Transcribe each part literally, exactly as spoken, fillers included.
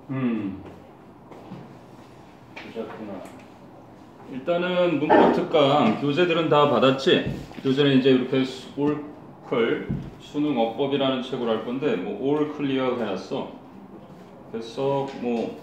음, 그렇구나. 일단은 문법 특강 교재들은 다 받았지? 교재는 이제 이렇게 올클 수능 어법이라는 책으로 할 건데 뭐 올 클리어 해놨어. 그래서 뭐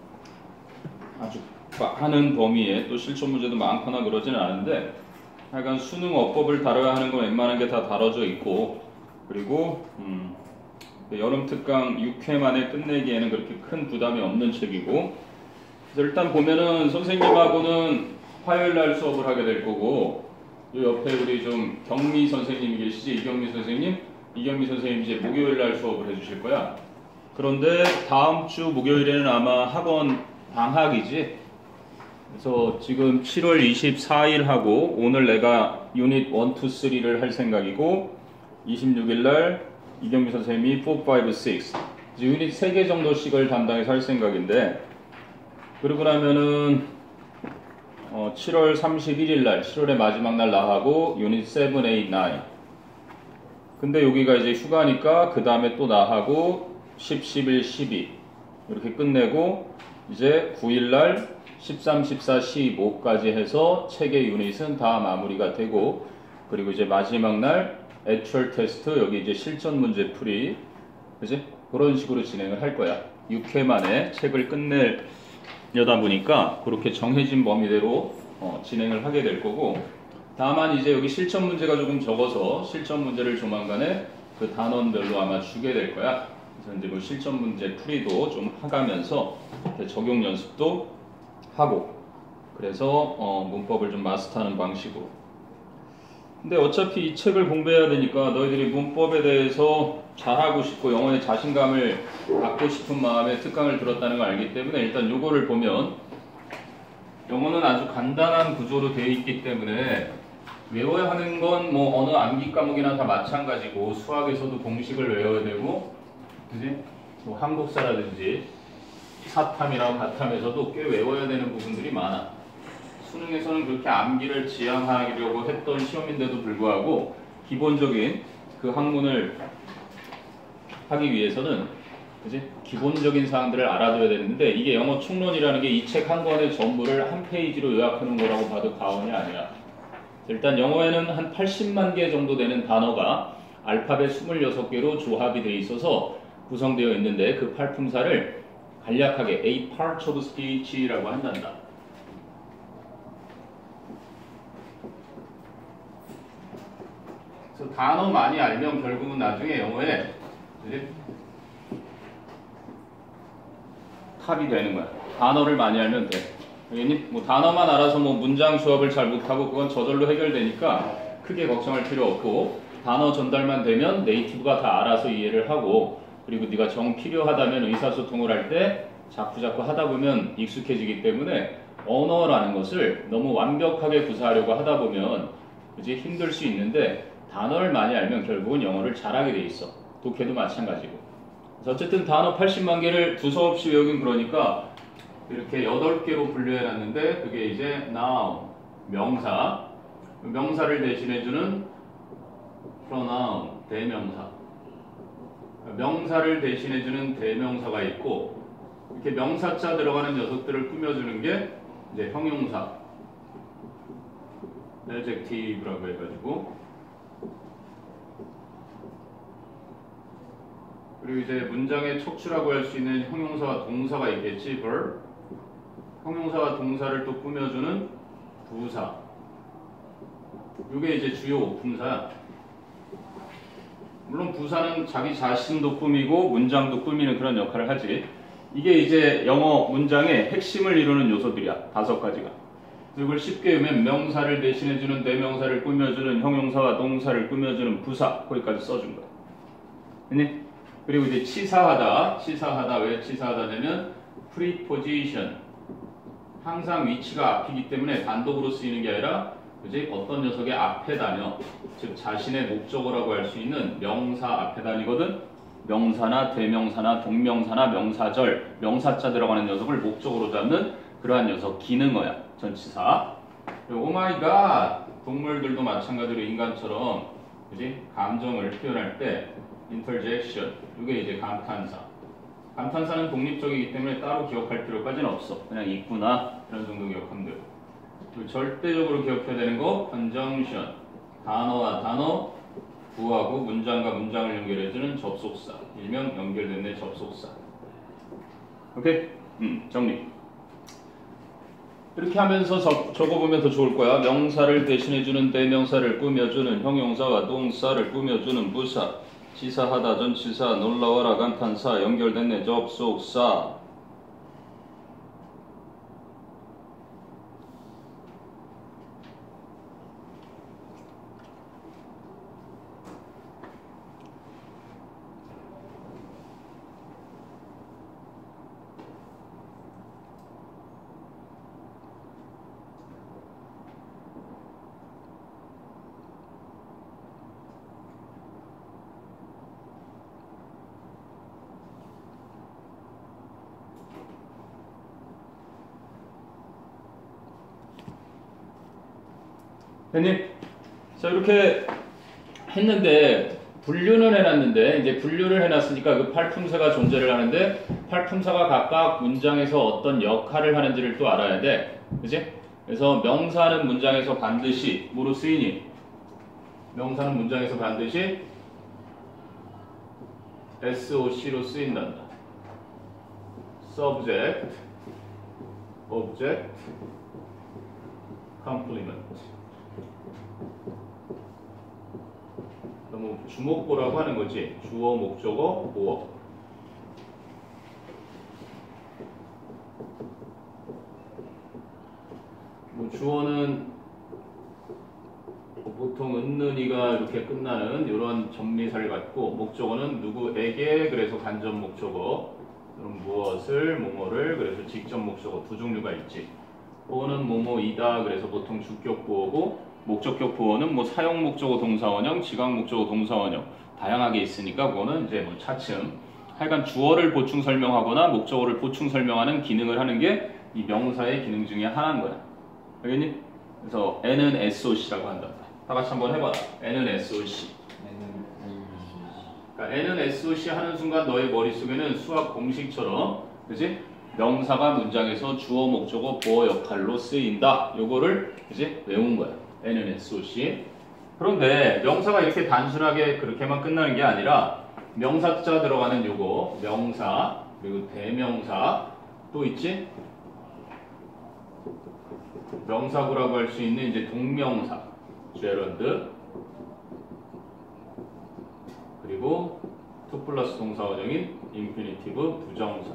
아주 하는 범위에 또 실전 문제도 많거나 그러지는 않은데 하여간 수능 어법을 다뤄야 하는 건 웬만한 게 다 다뤄져 있고 그리고 음, 여름 특강 육 회 만에 끝내기에는 그렇게 큰 부담이 없는 책이고 그래서 일단 보면은 선생님하고는 화요일 날 수업을 하게 될 거고 요 옆에 우리 좀 경미 선생님이 계시지 이경미 선생님? 이경미 선생님 이제 목요일 날 수업을 해주실 거야. 그런데 다음 주 목요일에는 아마 학원 방학이지. 그래서 지금 칠월 이십사일 하고 오늘 내가 유닛 일, 이, 삼을 할 생각이고 이십육일 날 이경미 선생님이 사, 오, 육 유닛 세 개 정도씩을 담당해서 할 생각인데 그러고 나면은 어, 칠월 삼십일일 날 칠월의 마지막 날 나하고 유닛 칠, 팔, 구 근데 여기가 이제 휴가니까 그 다음에 또 나하고 십, 십일, 십이 이렇게 끝내고 이제 구일 날 십삼, 십사, 십오까지 해서 책의 유닛은 다 마무리가 되고 그리고 이제 마지막 날 애추얼 테스트 여기 이제 실전 문제 풀이 그지? 그런 식으로 진행을 할 거야. 육 회 만에 책을 끝내려다 보니까 그렇게 정해진 범위대로 어, 진행을 하게 될 거고 다만 이제 여기 실전 문제가 조금 적어서 실전 문제를 조만간에 그 단원별로 아마 주게 될 거야. 그래서 이제 뭐 실전 문제 풀이도 좀 해가면서 적용 연습도 하고 그래서 어, 문법을 좀 마스터하는 방식으로 근데 어차피 이 책을 공부해야 되니까 너희들이 문법에 대해서 잘하고 싶고 영어에 자신감을 갖고 싶은 마음에 특강을 들었다는 걸 알기 때문에 일단 요거를 보면 영어는 아주 간단한 구조로 되어 있기 때문에 외워야 하는 건 뭐 어느 암기 과목이나 다 마찬가지고 수학에서도 공식을 외워야 되고 그지? 뭐 한국사라든지 사탐이나 가탐에서도 꽤 외워야 되는 부분들이 많아. 수능에서는 그렇게 암기를 지향하려고 했던 시험인데도 불구하고 기본적인 그 학문을 하기 위해서는 그지? 기본적인 사항들을 알아둬야 되는데 이게 영어 총론이라는 게 이 책 한 권의 전부를 한 페이지로 요약하는 거라고 봐도 과언이 아니야. 일단 영어에는 한 팔십만 개 정도 되는 단어가 알파벳 이십육 개로 조합이 되어 있어서 구성되어 있는데 그 팔품사를 간략하게 A part of speech라고 한단다. 그래서 단어 많이 알면 결국은 나중에 영어에 그치? 탑이 되는 거야. 단어를 많이 알면 돼. 알겠니? 뭐 단어만 알아서 뭐 문장 조합을 잘 못하고 그건 저절로 해결되니까 크게 걱정할 필요 없고 단어 전달만 되면 네이티브가 다 알아서 이해를 하고 그리고 네가 정 필요하다면 의사소통을 할 때 자꾸자꾸 하다 보면 익숙해지기 때문에 언어라는 것을 너무 완벽하게 구사하려고 하다 보면 그치? 힘들 수 있는데 단어를 많이 알면 결국은 영어를 잘하게 돼 있어. 독해도 마찬가지고. 그래서 어쨌든 단어 팔십만 개를 두서없이 외우긴 그러니까 이렇게 여덟 개로 분류해놨는데 그게 이제 noun, 명사, 명사를 대신해주는 pronoun, 대명사, 명사를 대신해주는 대명사가 있고 이렇게 명사자 들어가는 녀석들을 꾸며주는 게 이제 형용사, adjective라고 해가지고 그리고 이제 문장의 척추라고 할 수 있는 형용사와 동사가 있겠지, verb. 형용사와 동사를 또 꾸며주는 부사. 이게 이제 주요 오품사야. 물론 부사는 자기 자신도 꾸미고 문장도 꾸미는 그런 역할을 하지. 이게 이제 영어 문장의 핵심을 이루는 요소들이야. 다섯 가지가. 이걸 쉽게 보면 명사를 대신해주는 대명사를 꾸며주는 형용사와 동사를 꾸며주는 부사. 거기까지 써준 거야. 됐니? 그리고 이제 치사하다. 치사하다. 왜 치사하다냐면 preposition. 항상 위치가 앞이기 때문에 단독으로 쓰이는 게 아니라 그지? 어떤 녀석의 앞에 다녀. 즉 자신의 목적어라고 할 수 있는 명사 앞에 다니거든. 명사나 대명사나 동명사나 명사절, 명사자 들어가는 녀석을 목적으로 잡는 그러한 녀석 기능어야. 전치사. 오마이갓. 동물들도 마찬가지로 인간처럼 그지? 감정을 표현할 때 interjection. 이게 이제 감탄사. 감탄사는 독립적이기 때문에 따로 기억할 필요까지는 없어. 그냥 있구나 이런 정도 기억하면 돼요. 그리고 절대적으로 기억해야 되는 거 conjunction. 단어와 단어, 구하고 문장과 문장을 연결해주는 접속사. 일명 연결됐네 접속사. 오케이? 음, 정리. 이렇게 하면서 적, 적어보면 더 좋을 거야. 명사를 대신해주는 대명사를 꾸며주는 형용사와 동사를 꾸며주는 부사. 지사하다, 전치사, 놀라워라, 감탄사, 연결됐네 접속사. 됐니? 자, 이렇게 했는데 분류는 해놨는데 이제 분류를 해놨으니까 그 팔품사가 존재를 하는데 팔품사가 각각 문장에서 어떤 역할을 하는지를 또 알아야 돼. 그치? 그래서 명사는 문장에서 반드시 뭐로 쓰이니? 명사는 문장에서 반드시 에스오씨로 쓰인단다. subject, object, complement. 너무 주목보라고 하는 거지. 주어, 목적어, 보어. 뭐 주어는 보통 은는이가 이렇게 끝나는 이런 전미사를 갖고, 목적어는 누구에게, 그래서 간접 목적어, 그럼 무엇을, 뭐뭐를, 그래서 직접 목적어 두 종류가 있지. 보어는 뭐뭐이다, 그래서 보통 주격 보어고, 목적격 보어는 뭐 사용 목적어 동사원형, 지각 목적어 동사원형 다양하게 있으니까 그거는 이제 뭐 차츰. 하여간 주어를 보충 설명하거나 목적어를 보충 설명하는 기능을 하는 게 이 명사의 기능 중에 하나인 거야. 알겠니? 그래서 N은 에스오씨라고 한다. 다 같이 한번 해봐라. N은 에스오씨. 그러니까 N은 에스오씨 하는 순간 너의 머릿속에는 수학 공식처럼, 그치? 명사가 문장에서 주어, 목적어, 보어 역할로 쓰인다. 요거를 이제 외운 거야. N은 에스오씨. 그런데 명사가 이렇게 단순하게 그렇게만 끝나는 게 아니라 명사자 들어가는 요거, 명사, 그리고 대명사 또 있지? 명사구라고 할 수 있는 이제 동명사, 제런드, 그리고 투 플러스 동사원형인 인피니티브 부정사.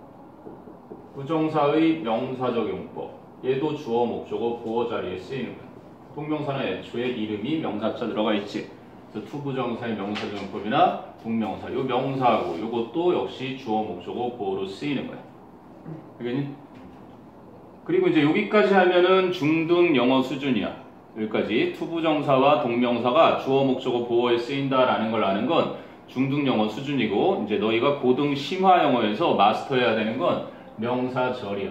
부정사의 명사적 용법. 얘도 주어, 목적어, 보어 자리에 쓰이는 거야. 동명사는 애초에 이름이 명사자 들어가 있지. 그래서 투부정사의 명사적 용법이나 동명사. 요 명사하고 요것도 역시 주어, 목적어, 보어로 쓰이는 거야. 알겠니? 그리고 이제 여기까지 하면은 중등 영어 수준이야. 여기까지 투부정사와 동명사가 주어, 목적어, 보어에 쓰인다라는 걸 아는 건 중등 영어 수준이고, 이제 너희가 고등 심화 영어에서 마스터해야 되는 건 명사절이야.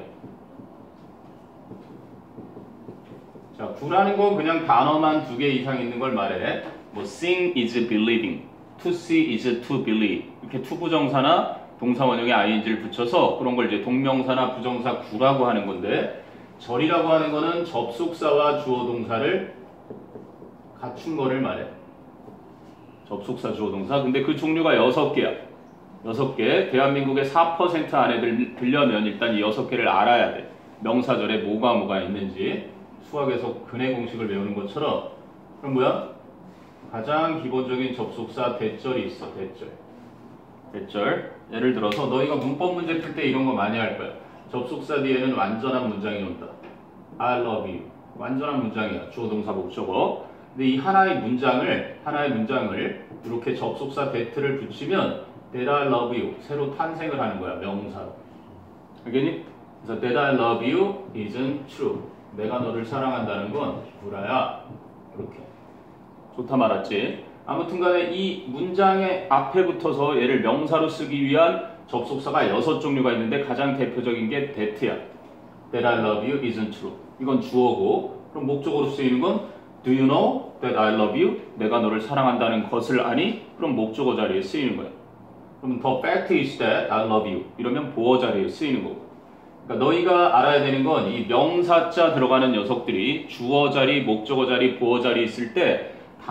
자, 구라는 건 그냥 단어만 두 개 이상 있는 걸 말해. 뭐 seeing is believing, to see is to believe. 이렇게 투부정사나 동사원형에 아이엔지를 붙여서 그런 걸 이제 동명사나 부정사 구라고 하는 건데, 절이라고 하는 거는 접속사와 주어 동사를 갖춘 거를 말해. 접속사, 주어 동사. 근데 그 종류가 여섯 개야. 여섯 개. 대한민국의 사 퍼센트 안에 들, 들려면 일단 이 여섯 개를 알아야 돼. 명사절에 뭐가 뭐가 있는지. 수학에서 근해 공식을 외우는 것처럼. 그럼 뭐야? 가장 기본적인 접속사 대절이 있어. 대절. 대절. 예를 들어서 너희가 문법 문제 풀 때 이런 거 많이 할 거야. 접속사 뒤에는 완전한 문장이 온다. I love you. 완전한 문장이야. 주어 동사 목적어. 근데 이 하나의 문장을 하나의 문장을 이렇게 접속사 that를 붙이면 that I love you 새로 탄생을 하는 거야. 명사로. 알겠니? 그래서 that I love you isn't true. 내가 너를 사랑한다는 건 구라야. 이렇게. 좋다 말았지? 아무튼 간에 이 문장의 앞에 붙어서 얘를 명사로 쓰기 위한 접속사가 여섯 종류가 있는데 가장 대표적인 게 that야. That I love you isn't true. 이건 주어고, 그럼 목적어로 쓰이는 건 Do you know that I love you? 내가 너를 사랑한다는 것을 아니? 그럼 목적어 자리에 쓰이는 거야. 그럼 the fact is that I love you. 이러면 보어 자리에 쓰이는 거고. 그러니까 너희가 알아야 되는 건 이 명사자 들어가는 녀석들이 주어 자리, 목적어 자리, 보어 자리 있을 때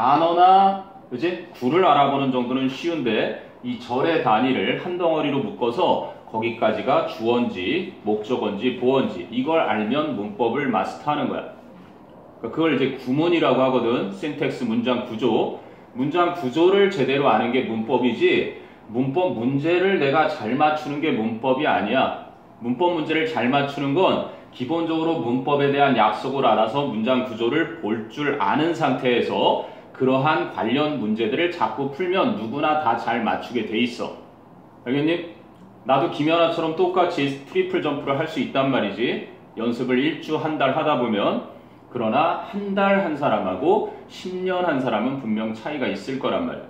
단어나 그지? 구를 알아보는 정도는 쉬운데 이 절의 단위를 한 덩어리로 묶어서 거기까지가 주어인지 목적어인지 보어인지 이걸 알면 문법을 마스터하는 거야. 그러니까 그걸 이제 구문이라고 하거든. 신텍스 문장 구조. 문장 구조를 제대로 아는 게 문법이지 문법 문제를 내가 잘 맞추는 게 문법이 아니야. 문법 문제를 잘 맞추는 건 기본적으로 문법에 대한 약속을 알아서 문장 구조를 볼 줄 아는 상태에서 그러한 관련 문제들을 자꾸 풀면 누구나 다 잘 맞추게 돼 있어. 알겠니? 나도 김연아처럼 똑같이 트리플 점프를 할 수 있단 말이지. 연습을 일주 한 달 하다 보면. 그러나 한 달 한 사람하고 십 년 한 사람은 분명 차이가 있을 거란 말이야.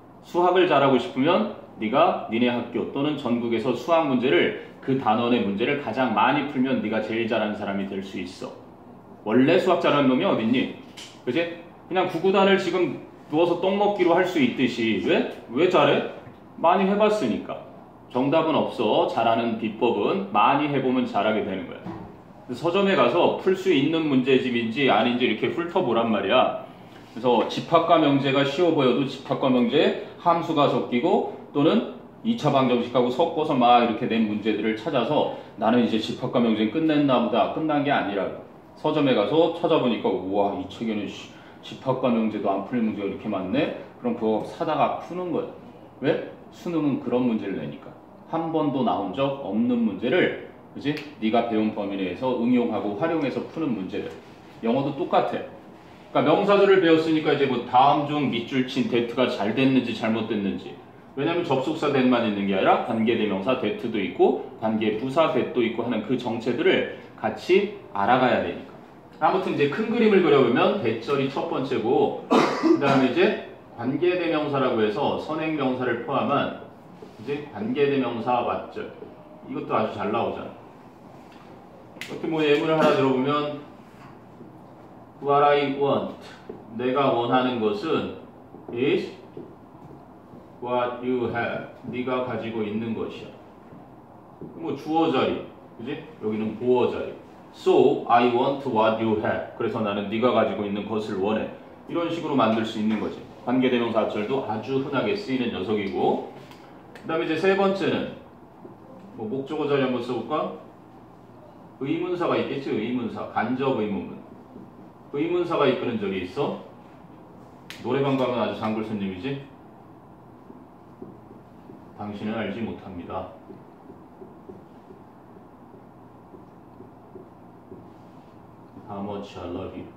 수학을 잘하고 싶으면 네가 니네 학교 또는 전국에서 수학 문제를 그 단원의 문제를 가장 많이 풀면 네가 제일 잘하는 사람이 될 수 있어. 원래 수학 잘하는 놈이 어딨니? 그치? 그냥 구구단을 지금 누워서 똥 먹기로 할 수 있듯이 왜? 왜 잘해? 많이 해봤으니까. 정답은 없어. 잘하는 비법은 많이 해보면 잘하게 되는 거야. 서점에 가서 풀 수 있는 문제집인지 아닌지 이렇게 훑어보란 말이야. 그래서 집합과 명제가 쉬워 보여도 집합과 명제에 함수가 섞이고 또는 이 차 방정식하고 섞어서 막 이렇게 낸 문제들을 찾아서 나는 이제 집합과 명제는 끝냈나 보다. 끝난 게 아니라 서점에 가서 찾아보니까 우와 이 책에는 집합과 명제도 안 풀린 문제가 이렇게 많네? 그럼 그거 사다가 푸는 거야. 왜? 수능은 그런 문제를 내니까. 한 번도 나온 적 없는 문제를 그지? 네가 배운 범위 내에서 응용하고 활용해서 푸는 문제들. 영어도 똑같아. 그러니까 명사절을 배웠으니까 이제 뭐 다음 중 밑줄 친 대트가 잘 됐는지 잘못됐는지. 왜냐면 접속사 that만 있는 게 아니라 관계대명사 that도 있고 관계부사 that도 있고 하는 그 정체들을 같이 알아가야 되니까. 아무튼 이제 큰 그림을 그려보면 대절이 첫 번째고 그 다음에 이제 관계대명사라고 해서 선행명사를 포함한 이제 관계대명사 맞절. 이것도 아주 잘 나오잖아. 이렇게 뭐 예문을 하나 들어보면 What I want, 내가 원하는 것은 is what you have, 네가 가지고 있는 것이야. 뭐 주어 자리, 그지? 여기는 보어 자리. So I want what you have. 그래서 나는 네가 가지고 있는 것을 원해. 이런 식으로 만들 수 있는 거지. 관계대명사 앞절도 아주 흔하게 쓰이는 녀석이고. 그 다음에 이제 세 번째는 뭐 목적어 자리 한번 써볼까? 의문사가 있겠지. 의문사, 간접 의문문. 의문사가 이끄는 적이 있어. 노래방 가면 아주 장글 손님이지. 당신은 알지 못합니다. How much I love you.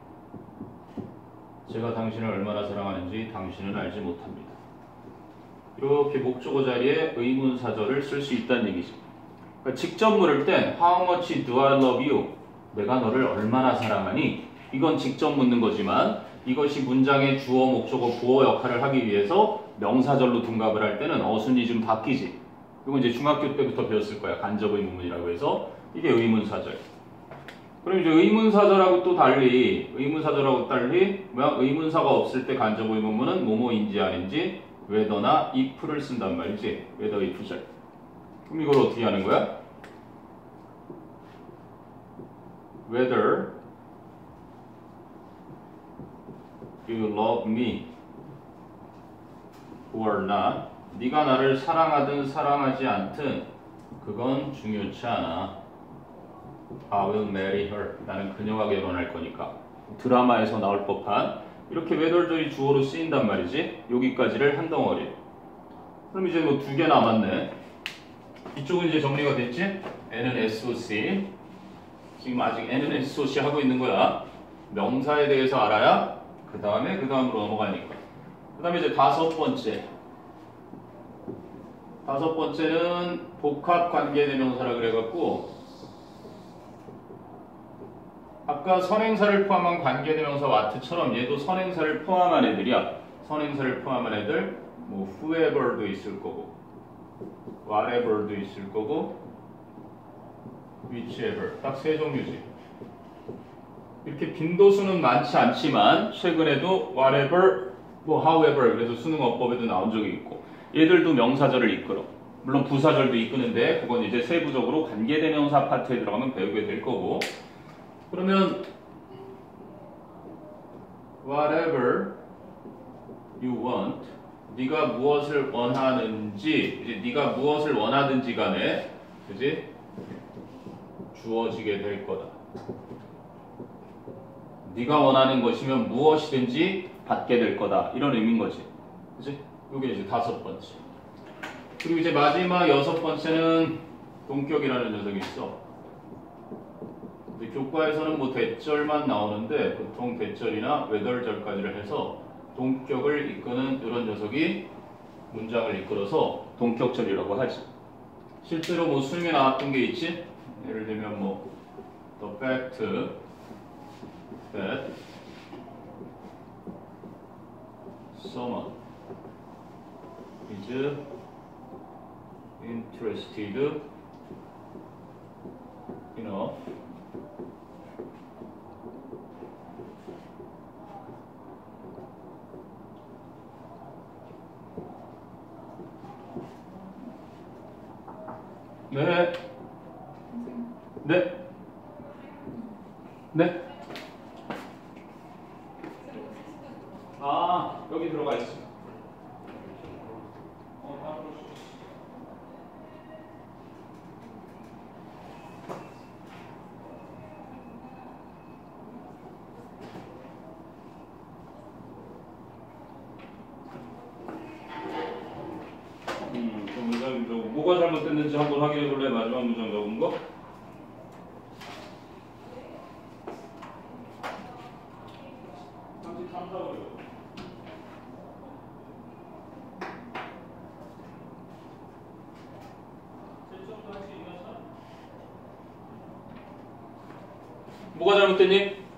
제가 당신을 얼마나 사랑하는지 당신은 알지 못합니다. 이렇게 목적어 자리에 의문사절을 쓸 수 있다는 얘기죠. 그러니까 직접 물을 땐 How much do I love you? 내가 너를 얼마나 사랑하니? 이건 직접 묻는 거지만 이것이 문장의 주어, 목적어, 보어 역할을 하기 위해서 명사절로 둔갑을 할 때는 어순이 좀 바뀌지. 이건 이제 중학교 때부터 배웠을 거야. 간접 의문문이라고 해서 이게 의문사절. 그럼 이제 의문사절하고 또 달리 의문사절하고 달리 뭐야? 의문사가 없을 때 간접 의문문은 뭐뭐인지 아닌지 whether나 if를 쓴단 말이지. whether, if절. 그럼 이걸 어떻게 하는 거야? Whether you love me or not. 네가 나를 사랑하든 사랑하지 않든 그건 중요치 않아. I will marry her. 나는 그녀와 결혼할 거니까. 드라마에서 나올 법한 이렇게 whether절이 주어로 쓰인단 말이지. 여기까지를 한 덩어리. 그럼 이제 뭐 두 개 남았네. 이쪽은 이제 정리가 됐지? N은 에스오씨. 지금 아직 N은 에스오씨 하고 있는 거야. 명사에 대해서 알아야 그 다음에 그 다음으로 넘어가니까. 그 다음에 이제 다섯 번째. 다섯 번째는 복합관계대명사라 그래갖고 아까 선행사를 포함한 관계대명사 what처럼 얘도 선행사를 포함한 애들이야. 선행사를 포함한 애들 뭐 whoever도 있을 거고 whatever도 있을 거고 whichever 딱 세 종류지. 이렇게 빈도수는 많지 않지만 최근에도 whatever, 뭐 however 그래서 수능 어법에도 나온 적이 있고 얘들도 명사절을 이끌어. 물론 부사절도 이끄는데 그건 이제 세부적으로 관계대명사 파트에 들어가면 배우게 될 거고. 그러면 whatever you want, 네가 무엇을 원하는지, 이제 네가 무엇을 원하든지 간에, 그지? 주어지게 될 거다. 네가 원하는 것이면 무엇이든지 받게 될 거다. 이런 의미인 거지. 그지? 이게 이제 다섯 번째. 그리고 이제 마지막 여섯 번째는 동격이라는 녀석이 있어. 근데 교과에서는 뭐 대절만 나오는데 보통 대절이나 외덜절까지를 해서 동격을 이끄는 이런 녀석이 문장을 이끌어서 동격절이라고 하지. 실제로 뭐 수능에 나왔던 게 있지? 예를 들면 뭐 the fact that someone is interested in a 네. 네. 네. 아, 여기 들어가 있어. 어, 다 그럴 수 있어. 음, 그 문장 적고 뭐가 잘못됐는지 한번 확인해 볼래? 마지막 문장 적은 거? 뭐가 잘못됐니?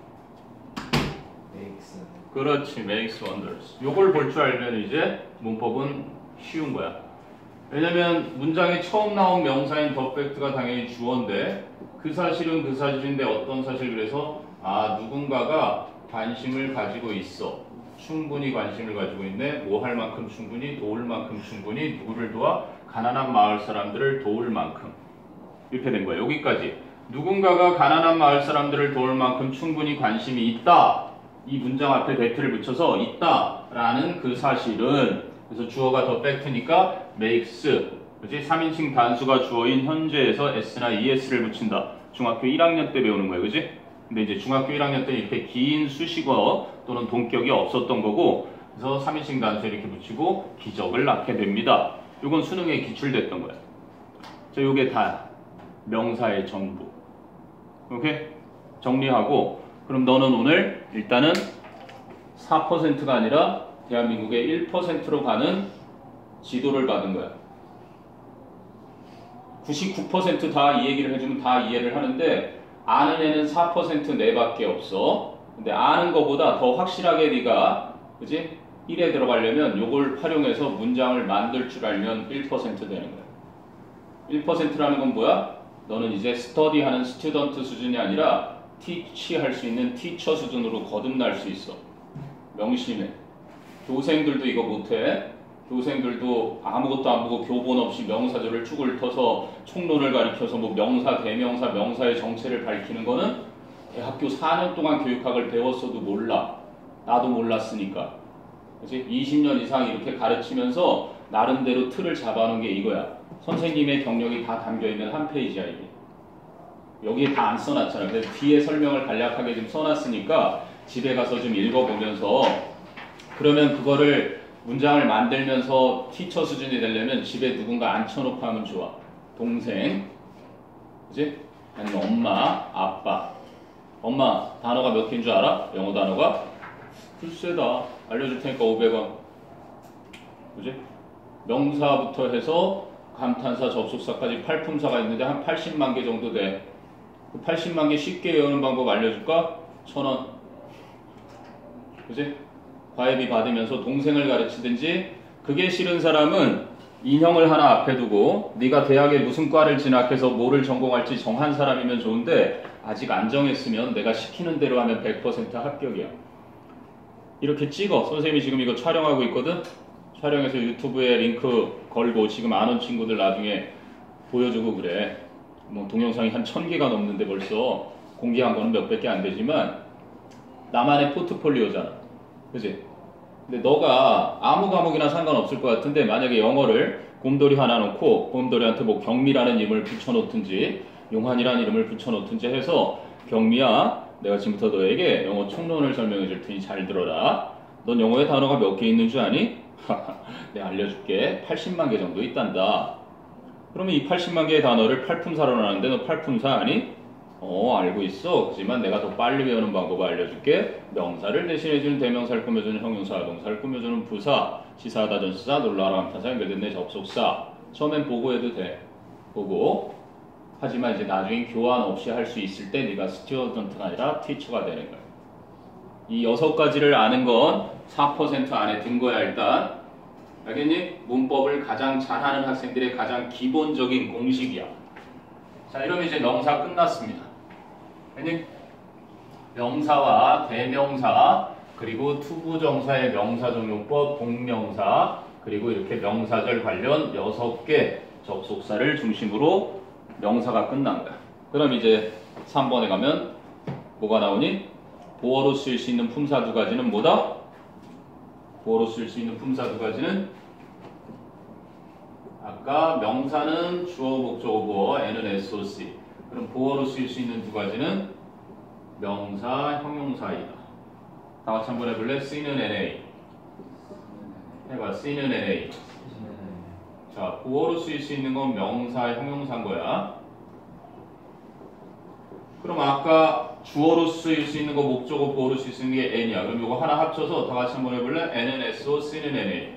makes. 그렇지, makes wonders. 요걸 볼 줄 알면 이제 문법은 쉬운 거야. 왜냐면 문장에 처음 나온 명사인 the fact가 당연히 주어인데 그 사실은 그 사실인데 어떤 사실, 그래서 아 누군가가 관심을 가지고 있어. 충분히 관심을 가지고 있네. 뭐 할 만큼 충분히, 도울 만큼 충분히, 누구를 도와? 가난한 마을 사람들을 도울 만큼. 이렇게 된 거야. 여기까지. 누군가가 가난한 마을 사람들을 도울 만큼 충분히 관심이 있다. 이 문장 앞에 대트를 붙여서 있다 라는 그 사실은, 그래서 주어가 더 팩트니까 makes, 그치? 삼 인칭 단수가 주어인 현재에서 s나 es를 붙인다. 중학교 일 학년 때 배우는 거야, 그치? 근데 이제 중학교 일 학년 때 이렇게 긴 수식어 또는 동격이 없었던 거고, 그래서 삼 인칭 단수 이렇게 붙이고 기적을 낳게 됩니다. 이건 수능에 기출됐던 거야. 자, 요게 다 명사의 전부. 오케이? 정리하고, 그럼 너는 오늘 일단은 사 퍼센트가 아니라 대한민국의 일 퍼센트로 가는 지도를 받은 거야. 구십구 퍼센트 다 이 얘기를 해주면 다 이해를 하는데 아는 애는 사 퍼센트 내밖에 없어. 근데 아는 거보다 더 확실하게 네가, 그지? 일에 들어가려면 요걸 활용해서 문장을 만들 줄 알면 일 퍼센트 되는 거야. 일 퍼센트라는 건 뭐야? 너는 이제 스터디하는 스튜던트 수준이 아니라 티치 할 수 있는 티처 수준으로 거듭날 수 있어. 명심해. 교생들도 이거 못해. 교생들도 아무것도 안 보고 교본 없이 명사절을 축을 터서 총론을 가리켜서 뭐 명사, 대명사, 명사의 정체를 밝히는 거는 대학교 사 년 동안 교육학을 배웠어도 몰라. 나도 몰랐으니까. 그치? 이십 년 이상 이렇게 가르치면서 나름대로 틀을 잡아놓은 게 이거야. 선생님의 경력이 다 담겨있는 한 페이지야, 이게. 여기에 다 안 써놨잖아. 근데 뒤에 설명을 간략하게 좀 써놨으니까 집에 가서 좀 읽어보면서, 그러면 그거를 문장을 만들면서 티처 수준이 되려면 집에 누군가 앉혀놓고 하면 좋아. 동생, 그지? 아니면 엄마, 아빠. 엄마, 단어가 몇 개인 줄 알아? 영어 단어가? 글쎄다. 알려줄 테니까 오백 원. 그지? 명사부터 해서 감탄사, 접속사까지 팔품사가 있는데 한 팔십만 개 정도 돼. 그 팔십만 개 쉽게 외우는 방법 알려줄까? 천 원. 그지? 과외비 받으면서 동생을 가르치든지. 그게 싫은 사람은 인형을 하나 앞에 두고 네가 대학에 무슨 과를 진학해서 뭐를 전공할지 정한 사람이면 좋은데 아직 안 정했으면 내가 시키는 대로 하면 백 퍼센트 합격이야. 이렇게 찍어. 선생님이 지금 이거 촬영하고 있거든. 촬영해서 유튜브에 링크 걸고 지금 안 온 친구들 나중에 보여주고 그래. 뭐 동영상이 한 천 개가 넘는데 벌써 공개한 거는 몇백 개 안 되지만 나만의 포트폴리오잖아. 그지? 근데 너가 아무 과목이나 상관없을 것 같은데 만약에 영어를 곰돌이 하나 놓고 곰돌이한테 뭐 경미라는 이름을 붙여놓든지 용환이라는 이름을 붙여놓든지 해서 경미야 내가 지금부터 너에게 영어 총론을 설명해 줄 테니 잘 들어라. 넌 영어의 단어가 몇 개 있는 줄 아니? 내가 알려줄게. 팔십만 개 정도 있단다. 그러면 이 팔십만 개의 단어를 팔품사로 나누는데 너 팔품사 아니? 어 알고 있어. 하지만 내가 더 빨리 배우는 방법을 알려줄게. 명사를 대신해주는 대명사를 꾸며주는 형용사, 동사를 꾸며주는 부사, 시사하다 전치사, 놀라라 감탄사, 연결된 내 접속사. 처음엔 보고 해도 돼. 보고. 하지만 이제 나중에 교환 없이 할 수 있을 때 네가 스튜어던트가 아니라 티처가 되는 거야. 이 여섯 가지를 아는 건 사 퍼센트 안에 든 거야 일단. 알겠니? 문법을 가장 잘하는 학생들의 가장 기본적인 공식이야. 자, 이러면 이제 명사 끝났습니다. 알겠니? 명사와 대명사, 그리고 투부정사의 명사정용법, 동명사, 그리고 이렇게 명사절 관련 여섯 개 접속사를 중심으로 명사가 끝난 거야. 그럼 이제 삼 번에 가면 뭐가 나오니? 보어로 쓰일 수 있는 품사 두 가지는 뭐다? 보어로 쓸 수 있는 품사 두 가지는 아까 명사는 주어, 목적어, 보어, N은 에스오씨. 그럼 보어로 쓰일 수 있는 두 가지는 명사, 형용사이다. 다 같이 한번 해볼래? C는 엔에이. 해봐. C는 엔에이. 자, 보어로 쓰일 수 있는 건 명사, 형용사인 거야. 그럼 아까 주어로 쓰일 수 있는 거 목적어, 보어로 쓰일 수 있는 게 N이야. 그럼 이거 하나 합쳐서 다 같이 한번 해볼래? N은 에스오, C는 엔에이.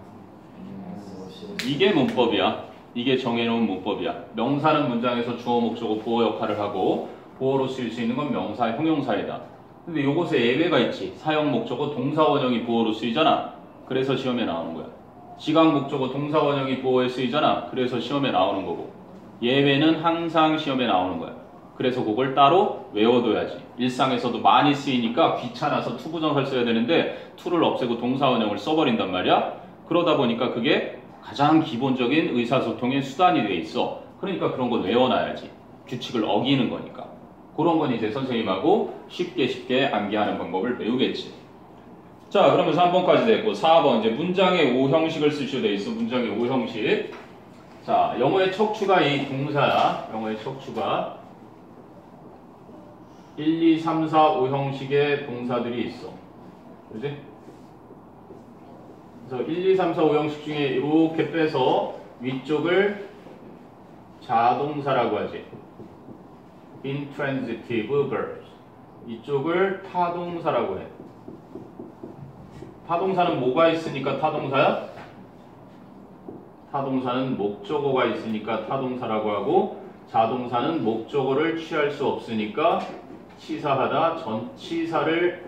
이게 문법이야. 이게 정해놓은 문법이야. 명사는 문장에서 주어, 목적어, 보어 역할을 하고 보어로 쓰일 수 있는 건 명사, 형용사이다. 근데 요것에 예외가 있지. 사용, 목적어, 동사, 원형이 보어로 쓰이잖아. 그래서 시험에 나오는 거야. 지각, 목적어, 동사, 원형이 보어에 쓰이잖아. 그래서 시험에 나오는 거고. 예외는 항상 시험에 나오는 거야. 그래서 그걸 따로 외워둬야지. 일상에서도 많이 쓰이니까 귀찮아서 투부정사를 써야 되는데 투를 없애고 동사, 원형을 써버린단 말이야. 그러다 보니까 그게 가장 기본적인 의사소통의 수단이 돼 있어. 그러니까 그런 건 외워놔야지. 규칙을 어기는 거니까. 그런 건 이제 선생님하고 쉽게 쉽게 암기하는 방법을 배우겠지. 자, 그러면 삼 번까지 됐고 사 번 이제 문장의 오 형식을 쓰셔야 돼 있어. 문장의 오 형식. 자, 영어의 척추가 이 동사야. 영어의 척추가 일, 이, 삼, 사, 오 형식의 동사들이 있어. 그지? 그래서 일, 이, 삼, 사, 오 형식 중에 이렇게 빼서 위쪽을 자동사라고 하지. intransitive verbs. 이쪽을 타동사라고 해. 타동사는 뭐가 있으니까 타동사야? 타동사는 목적어가 있으니까 타동사라고 하고 자동사는 목적어를 취할 수 없으니까 치사하다 전치사를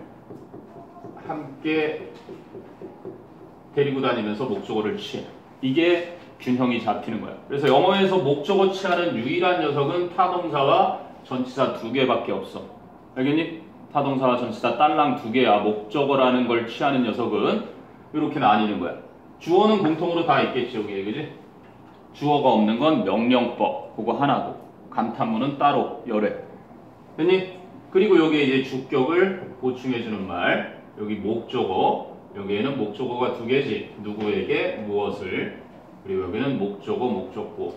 함께 데리고 다니면서 목적어를 취해. 이게 균형이 잡히는 거야. 그래서 영어에서 목적어 취하는 유일한 녀석은 타동사와 전치사 두 개밖에 없어. 알겠니? 타동사와 전치사 딸랑 두 개야. 목적어라는 걸 취하는 녀석은 이렇게 나뉘는 거야. 주어는 공통으로 다 있겠지 여기에. 그지? 주어가 없는 건 명령법 그거 하나고 감탄문은 따로 열애. 됐니? 그리고 여기에 이제 주격을 보충해주는 말. 여기 목적어. 여기에는 목적어가 두 개지. 누구에게 무엇을. 그리고 여기는 목적어, 목적보.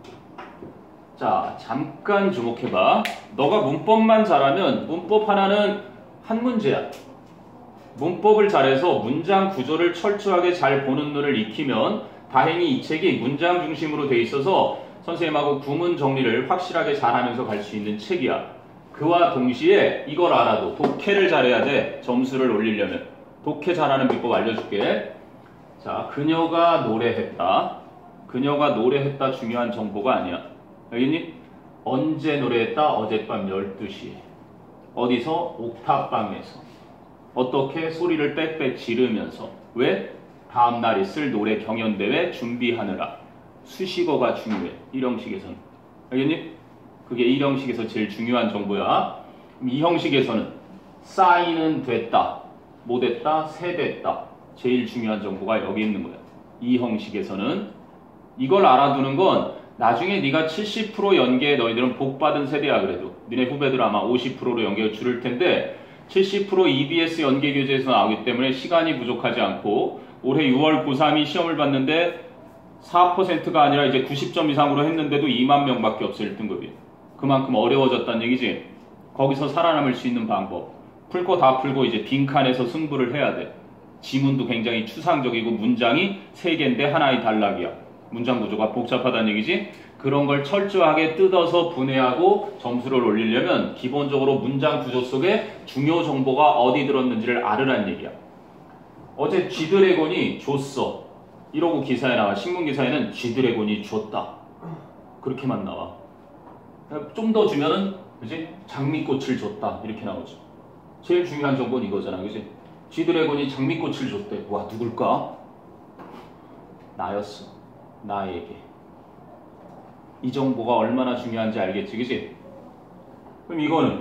자, 잠깐 주목해봐. 너가 문법만 잘하면 문법 하나는 한 문제야. 문법을 잘해서 문장 구조를 철저하게 잘 보는 눈을 익히면 다행히 이 책이 문장 중심으로 돼 있어서 선생님하고 구문 정리를 확실하게 잘하면서 갈 수 있는 책이야. 그와 동시에 이걸 알아도 독해를 잘해야 돼. 점수를 올리려면. 독해 잘하는 비법 알려줄게. 자, 그녀가 노래했다. 그녀가 노래했다 중요한 정보가 아니야. 알겠니? 언제 노래했다? 어젯밤 열두 시에. 어디서? 옥탑방에서. 어떻게? 소리를 빽빽 지르면서. 왜? 다음날 있을 노래 경연대회 준비하느라. 수식어가 중요해. 일 형식에서는. 알겠니? 그게 일 형식에서 제일 중요한 정보야. 이 형식에서는 사인은 됐다. 뭐 됐다? 새 됐다. 제일 중요한 정보가 여기 있는 거야. 이 형식에서는. 이걸 알아두는 건 나중에 네가 칠십 퍼센트 연계에 너희들은 복받은 세대야. 그래도 너네 후배들 아마 오십 퍼센트로 연계가 줄을 텐데 칠십 퍼센트 이비에스 연계 교재에서 나오기 때문에 시간이 부족하지 않고 올해 유월 고삼이 시험을 봤는데 사 퍼센트가 아니라 이제 구십 점 이상으로 했는데도 이만 명밖에 없어 일 등급이. 그만큼 어려워졌다는 얘기지. 거기서 살아남을 수 있는 방법. 풀 거 다 풀고 이제 빈칸에서 승부를 해야 돼. 지문도 굉장히 추상적이고 문장이 세 개인데 하나의 단락이야. 문장 구조가 복잡하다는 얘기지. 그런 걸 철저하게 뜯어서 분해하고 점수를 올리려면 기본적으로 문장 구조 속에 중요 정보가 어디 들었는지를 알으란 얘기야. 어제 G드래곤이 줬어. 이러고 기사에 나와. 신문 기사에는 G드래곤이 줬다. 그렇게만 나와. 좀 더 주면은 그지? 장미꽃을 줬다. 이렇게 나오죠. 제일 중요한 정보는 이거잖아. 그지? G드래곤이 장미꽃을 줬대. 와, 누굴까? 나였어. 나에게. 이 정보가 얼마나 중요한지 알겠지, 그지? 그럼 이거는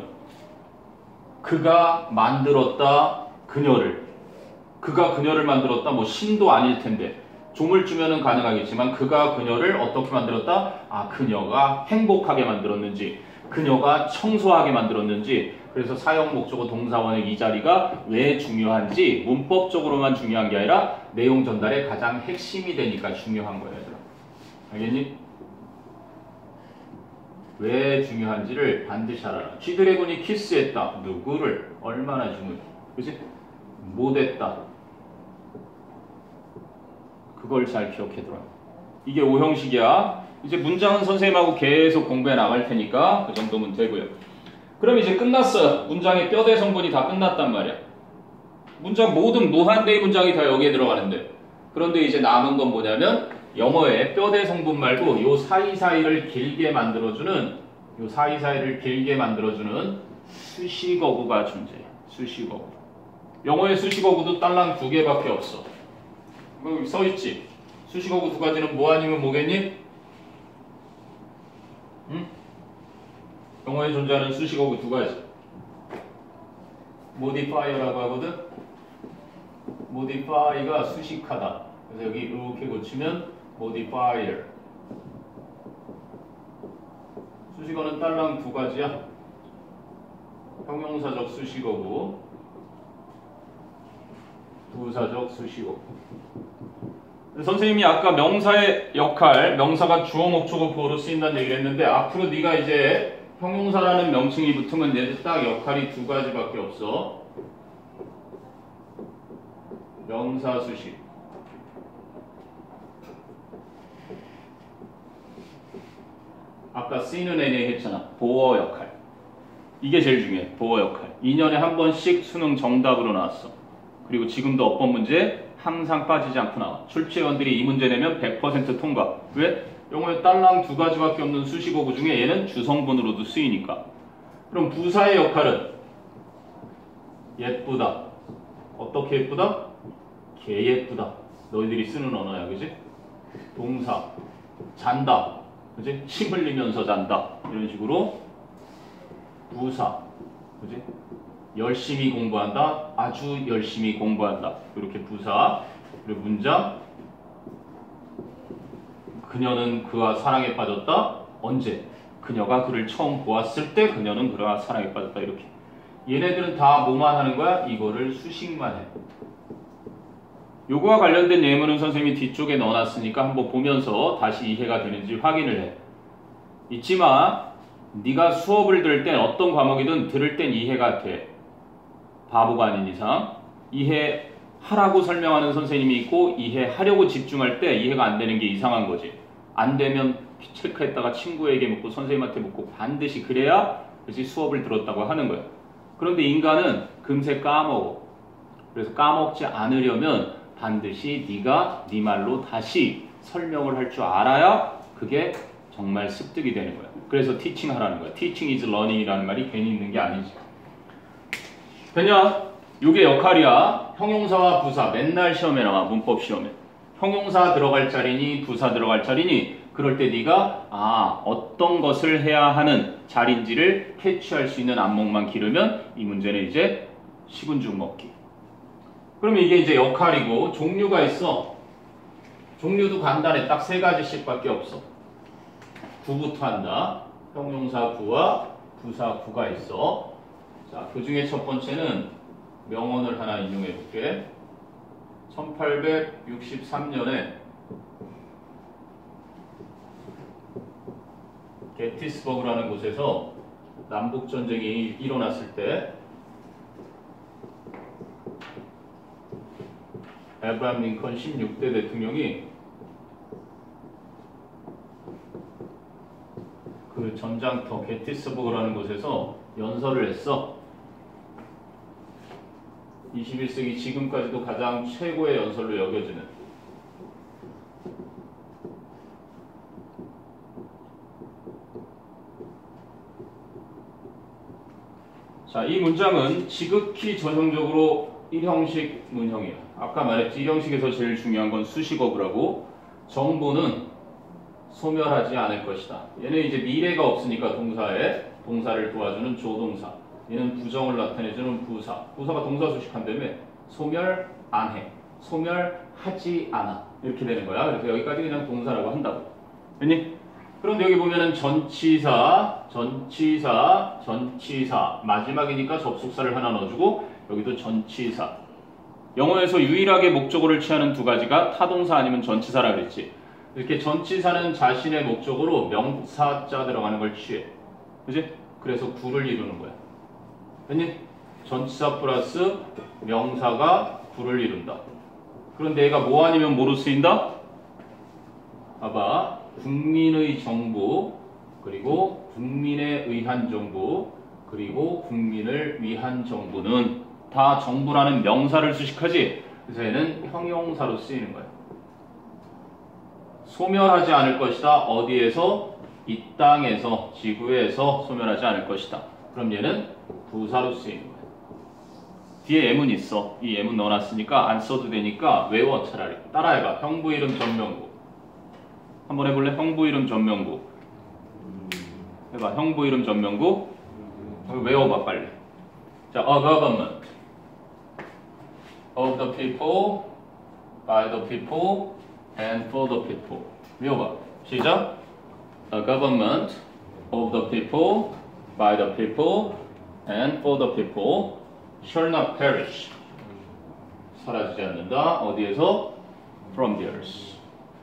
그가 만들었다, 그녀를. 그가 그녀를 만들었다, 뭐 신도 아닐 텐데. 조물주면은 가능하겠지만 그가 그녀를 어떻게 만들었다? 아, 그녀가 행복하게 만들었는지, 그녀가 청소하게 만들었는지. 그래서 사용 목적어 동사원의 이 자리가 왜 중요한지 문법적으로만 중요한 게 아니라 내용 전달의 가장 핵심이 되니까 중요한 거야, 얘들아. 알겠니? 왜 중요한지를 반드시 알아라. G드래곤이 키스했다. 누구를? 얼마나 중요해. 그치? 못했다. 그걸 잘 기억해둬라. 이게 오 형식이야. 이제 문장은 선생님하고 계속 공부해 나갈 테니까 그 정도면 되고요. 그럼 이제 끝났어요. 문장의 뼈대 성분이 다 끝났단 말이야. 문장 모든 무한대의 문장이 다 여기에 들어가는데. 그런데 이제 남은 건 뭐냐면 영어의 뼈대 성분 말고 요 사이사이를 길게 만들어주는 요 사이사이를 길게 만들어주는 수식어구가 존재해. 수식어구. 영어의 수식어구도 딸랑 두 개밖에 없어. 여기 써있지? 수식어구 두 가지는 뭐 아니면 뭐겠니? 응? 영어에 존재하는 수식어구 두 가지. modifier라고 하거든? modify가 수식하다. 그래서 여기 이렇게 고치면 modifier. 수식어는 딸랑 두 가지야. 형용사적 수식어구, 부사적 수식어구. 선생님이 아까 명사의 역할, 명사가 주어, 목적어, 보어로 쓰인다는 얘기를 했는데 앞으로 네가 이제 형용사라는 명칭이 붙으면 이제 딱 역할이 두 가지밖에 없어. 명사 수식. 아까 쓰이는 애니 했잖아. 보어 역할. 이게 제일 중요해. 보어 역할. 이 년에 한 번씩 수능 정답으로 나왔어. 그리고 지금도 어법 문제 항상 빠지지 않고 나와. 출제원들이 이 문제 내면 백 퍼센트 통과. 왜? 영어에 딸랑 두 가지밖에 없는 수식어구 중에 얘는 주성분으로도 쓰이니까. 그럼 부사의 역할은 예쁘다. 어떻게 예쁘다? 개 예쁘다. 너희들이 쓰는 언어야, 그지? 동사 잔다. 그지? 침 흘리면서 잔다. 이런 식으로. 부사. 그지? 열심히 공부한다. 아주 열심히 공부한다. 이렇게 부사. 그리고 문장. 그녀는 그와 사랑에 빠졌다. 언제? 그녀가 그를 처음 보았을 때 그녀는 그와 사랑에 빠졌다. 이렇게. 얘네들은 다 뭐만 하는 거야? 이거를 수식만 해. 요거와 관련된 예문은 선생님이 뒤쪽에 넣어놨으니까 한번 보면서 다시 이해가 되는지 확인을 해. 잊지마. 네가 수업을 들을 땐 어떤 과목이든 들을 땐 이해가 돼. 바보가 아닌 이상. 이해하라고 설명하는 선생님이 있고 이해하려고 집중할 때 이해가 안 되는 게 이상한 거지. 안 되면 체크했다가 친구에게 묻고 선생님한테 묻고 반드시 그래야 그치 수업을 들었다고 하는 거야. 그런데 인간은 금세 까먹어. 그래서 까먹지 않으려면 반드시 네가 네 말로 다시 설명을 할 줄 알아야 그게 정말 습득이 되는 거야. 그래서 티칭 하라는 거야. Teaching is learning이라는 말이 괜히 있는 게 아니지. 됐냐? 이게 역할이야. 형용사와 부사 맨날 시험에 나와. 문법 시험에. 형용사 들어갈 자리니 부사 들어갈 자리니 그럴 때 네가 아 어떤 것을 해야 하는 자리인지를 캐치할 수 있는 안목만 기르면 이 문제는 이제 식은 죽 먹기. 그러면 이게 이제 역할이고 종류가 있어. 종류도 간단해. 딱 세 가지씩밖에 없어. 구부터 한다. 형용사 구와 부사 구가 있어. 자, 그 중에 첫 번째는 명언을 하나 인용해 볼게. 천팔백육십삼 년에 게티스버그라는 곳에서 남북전쟁이 일어났을 때 에브라임 링컨 십육 대 대통령이 그 전장터 게티스버그라는 곳에서 연설을 했어. 이십일 세기 지금까지도 가장 최고의 연설로 여겨지는. 자, 이 문장은 지극히 전형적으로 일형식 문형이야. 아까 말했지, 일형식에서 제일 중요한 건 수식어구라고. 정보는 소멸하지 않을 것이다. 얘는 이제 미래가 없으니까 동사에 동사를 도와주는 조동사. 얘는 부정을 나타내주는 부사. 부사가 동사 수식한다며 소멸 안 해. 소멸하지 않아. 이렇게 되는 거야. 그래서 여기까지 그냥 동사라고 한다고. 됐니? 그런데 여기 보면은 전치사, 전치사, 전치사. 마지막이니까 접속사를 하나 넣어주고 여기도 전치사. 영어에서 유일하게 목적어를 취하는 두 가지가 타동사 아니면 전치사라 그랬지. 이렇게 전치사는 자신의 목적으로 명사자 들어가는 걸 취해. 그지? 그래서 구를 이루는 거야. 됐니? 전치사 플러스 명사가 구를 이룬다. 그런데 얘가 뭐 아니면 뭐로 쓰인다? 봐봐. 국민의 정부, 그리고 국민에 의한 정부, 그리고 국민을 위한 정부는 다 정부라는 명사를 수식하지. 그래서 얘는 형용사로 쓰이는 거야. 소멸하지 않을 것이다. 어디에서? 이 땅에서, 지구에서 소멸하지 않을 것이다. 그럼 얘는 부사로 쓰이는 거야. 뒤에 예문 있어. 이 예문 넣어놨으니까 안 써도 되니까 외워 차라리. 따라해봐. 형부 이름 전명구. 한번 해볼래? 형부 이름 전명구. 해봐. 형부 이름 전명구. 외워봐 빨리. 자, a government of the people, by the people, and for the people. 외워봐. 시작. A government of the people, by the people, and for the people shall not perish. 사라지지 않는다. 어디에서? From the earth.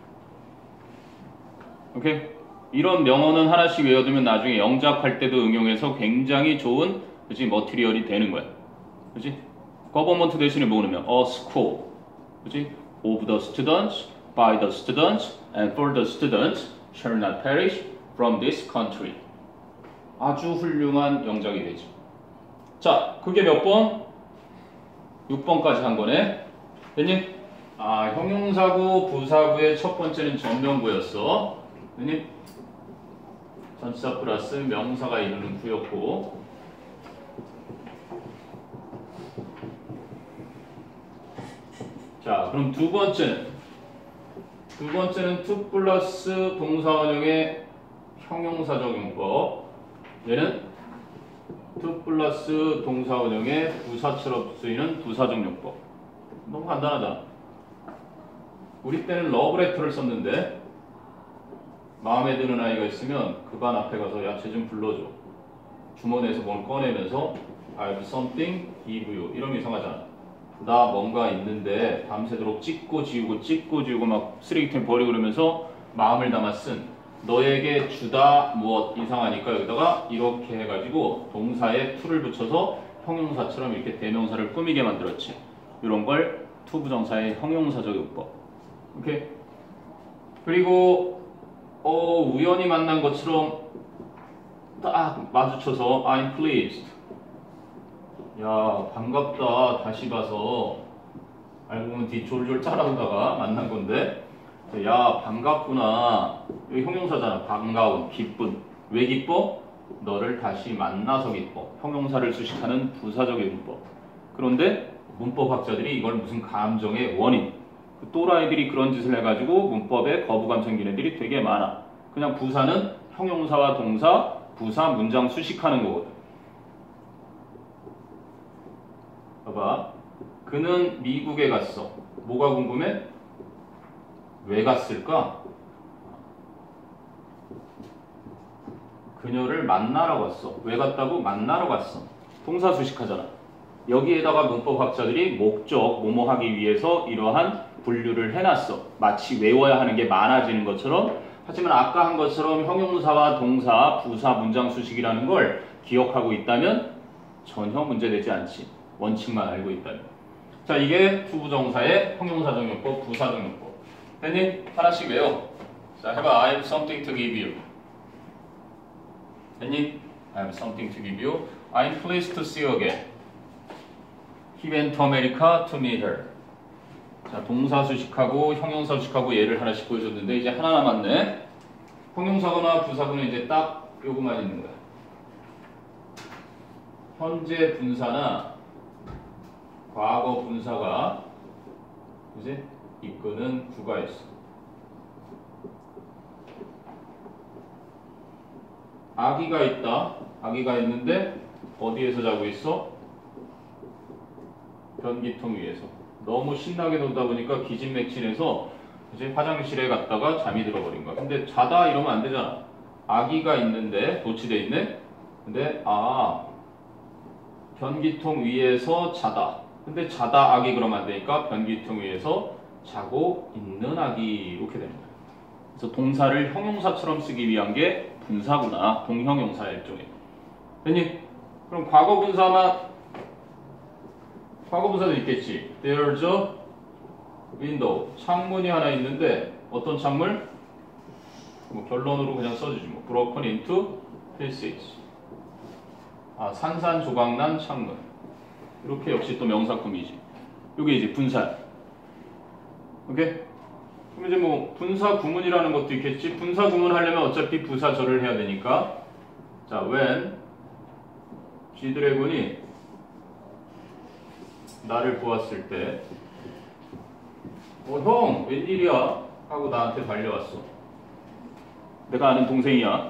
오케이? 이런 명언은 하나씩 외워두면 나중에 영작할 때도 응용해서 굉장히 좋은, 그치, 머티리얼이 되는 거야. 그치? government 대신에 뭐 넣으면 a school, 그치? of the students, by the students, and for the students shall not perish from this country. 아주 훌륭한 영작이 되지. 자, 그게 몇 번? 육 번까지 한 거네. 됐니? 아, 형용사구, 부사구의 첫 번째는 전명구였어. 됐니? 전치사 플러스 명사가 이루는 구였고. 자, 그럼 두 번째는 두 번째는 to 플러스 동사원형의 형용사적 용법. 얘는 to 플러스 동사원형의 부사처럼 쓰이는 부사적 용법. 너무 간단하다. 우리 때는 러브레터를 썼는데 마음에 드는 아이가 있으면 그 반 앞에 가서 야, 쟤 좀 불러줘. 주머니에서 뭘 꺼내면서 I have something give you. 이러면 이상하잖아. 나 뭔가 있는데 밤새도록 찍고 지우고 찍고 지우고 막 쓰레기통에 버리고 그러면서 마음을 담아 쓴 너에게 주다 무엇 이상하니까 여기다가 이렇게 해가지고 동사에 to를 붙여서 형용사처럼 이렇게 대명사를 꾸미게 만들었지. 이런 걸 to 부정사의 형용사적 용법. 오케이? 그리고 어, 우연히 만난 것처럼 딱 마주쳐서 I'm pleased. 야, 반갑다. 다시 봐서. 알고 보면 뒤 졸졸 따라오다가 만난 건데. 야, 반갑구나. 여기 형용사잖아. 반가운, 기쁜. 왜 기뻐? 너를 다시 만나서 기뻐. 형용사를 수식하는 부사적인 문법. 그런데 문법학자들이 이걸 무슨 감정의 원인. 그 또라이들이 그런 짓을 해가지고 문법에 거부감 생기는 애들이 되게 많아. 그냥 부사는 형용사와 동사, 부사, 문장 수식하는 거거든. 봐봐. 그는 미국에 갔어. 뭐가 궁금해? 왜 갔을까? 그녀를 만나러 갔어. 왜 갔다고? 만나러 갔어. 동사 수식하잖아. 여기에다가 문법학자들이 목적, 뭐뭐 하기 위해서 이러한 분류를 해놨어. 마치 외워야 하는 게 많아지는 것처럼. 하지만 아까 한 것처럼 형용사와 동사, 부사, 문장 수식이라는 걸 기억하고 있다면 전혀 문제되지 않지. 원칙만 알고 있다면. 자, 이게 투부정사의 형용사정용법, 부사정용법. 됐니? 하나씩 외워. 자, 해봐. I have something to give you. 됐니? I have something to give you. I'm pleased to see you again. He went to America to meet her. 자, 동사 수식하고 형용사 수식하고 예를 하나씩 보여줬는데 이제 하나 남았네. 형용사거나 부사구는 이제 딱 요거만 있는 거야. 현재 분사나 과거 분사가 이제 이끄는 구가 있어. 아기가 있다. 아기가 있는데 어디에서 자고 있어? 변기통 위에서. 너무 신나게 놀다 보니까 기진맥진해서 이제 화장실에 갔다가 잠이 들어버린 거야. 근데 자다 이러면 안 되잖아. 아기가 있는데 도치돼 있네. 근데 아 변기통 위에서 자다. 근데 자다 아기 그러면 안 되니까 변기통 위에서 자고 있는 아기 이렇게 되는 거야. 그래서 동사를 형용사처럼 쓰기 위한 게 분사구나. 동형용사 일종의. 됐니? 그럼 과거 분사만 과거 분사도 있겠지. There's a window. 창문이 하나 있는데 어떤 창문? 뭐 결론으로 그냥 써주지 뭐. Broken into pieces. 아, 산산조각난 창문. 이렇게 역시 또 명사구문이지. 이게 이제 분사. 오케이? 그럼 이제 뭐 분사 구문이라는 것도 있겠지. 분사 구문 하려면 어차피 부사절을 해야 되니까. 자, when G드래곤이 나를 보았을 때, 어, 형, 웬일이야? 하고 나한테 달려왔어. 내가 아는 동생이야.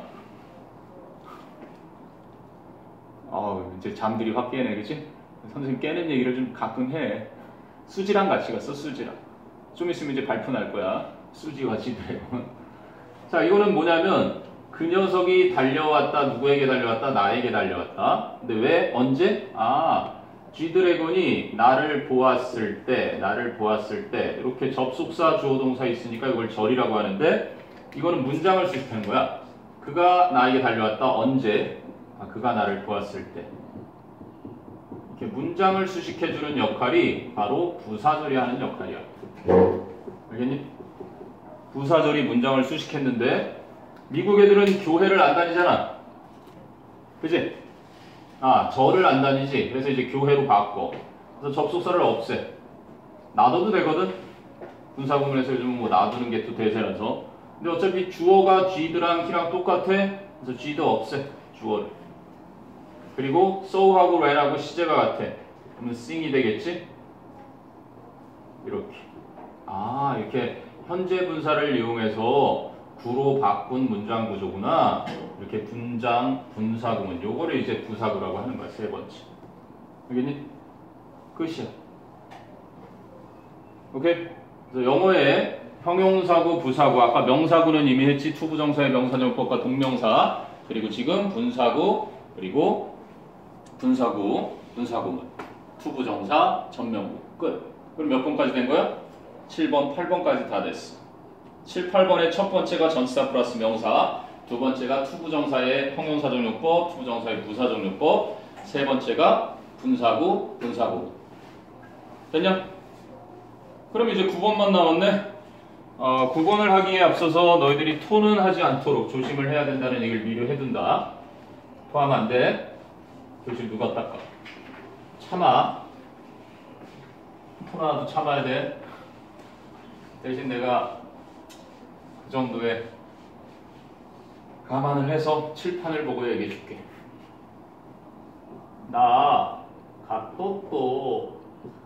아, 이제 잠들이 확 깨네, 그치? 선생님 깨는 얘기를 좀 가끔 해. 수지랑 같이 갔어, 수지랑. 좀 있으면 이제 발표 날 거야. 수지와 지드래곤. 자, 이거는 뭐냐면 그 녀석이 달려왔다. 누구에게 달려왔다? 나에게 달려왔다. 근데 왜? 언제? 아, G드래곤이 나를 보았을 때, 나를 보았을 때 이렇게 접속사 주어동사 있으니까 이걸 절이라고 하는데 이거는 문장을 수식하는 거야. 그가 나에게 달려왔다. 언제? 아, 그가 나를 보았을 때. 이렇게 문장을 수식해주는 역할이 바로 부사절이 하는 역할이야. 알겠니? 부사절이 문장을 수식했는데 미국 애들은 교회를 안 다니잖아. 그치? 아, 절을 안 다니지. 그래서 이제 교회로 바꿔. 그래서 접속사를 없애. 놔둬도 되거든? 분사구문에서 요즘 뭐 놔두는 게 또 대세라서. 근데 어차피 주어가 G드랑 He랑 똑같아. 그래서 G도 없애. 주어를. 그리고 so하고 when하고 시제가 같아. 그러면 sing이 되겠지? 이렇게. 아, 이렇게 현재 분사를 이용해서 구로 바꾼 문장 구조구나. 이렇게 분장, 분사구문. 요거를 이제 부사구라고 하는 거야. 세 번째. 알겠니? 끝이야. 오케이? 그래서 영어에 형용사구, 부사구. 아까 명사구는 이미 했지. 투부정사의 명사정법과 동명사. 그리고 지금 분사구, 그리고 분사구, 분사구문. 투부정사, 전명구. 끝. 그럼 몇 번까지 된 거야? 칠 번, 팔 번까지 다 됐어. 칠, 팔 번의 첫 번째가 전치사 플러스 명사, 두 번째가 투부정사의 형용사정용법, 투부정사의 부사정용법, 세 번째가 분사구, 분사구. 됐냐? 그럼 이제 구 번만 남았네. 어, 구 번을 하기에 앞서서 너희들이 토는 하지 않도록 조심을 해야 된다는 얘기를 미리 해둔다. 토하면 안 돼. 교실 누가 닦아? 참아. 토나도 참아야 돼. 대신 내가 그 정도의 감안을 해서 칠판을 보고 얘기해 줄게. 나 갓또또